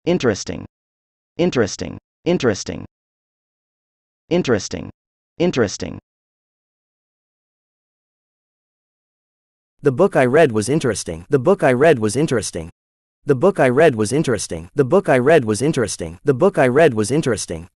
interesting, interesting, interesting, interesting, interesting. The book I read was interesting. The book I read was interesting. The book I read was interesting. The book I read was interesting. The book I read was interesting.